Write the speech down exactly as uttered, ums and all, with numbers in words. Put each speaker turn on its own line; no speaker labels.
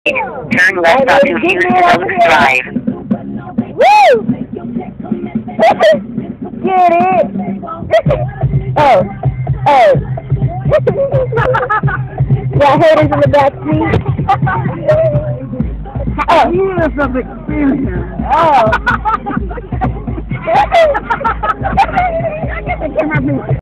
Turn left onto Houston Oaks Drive.
Woo! Get it? Oh, oh. Got haters in the back seat. Oh.
Years of experience.
Oh.
I guess it came out me.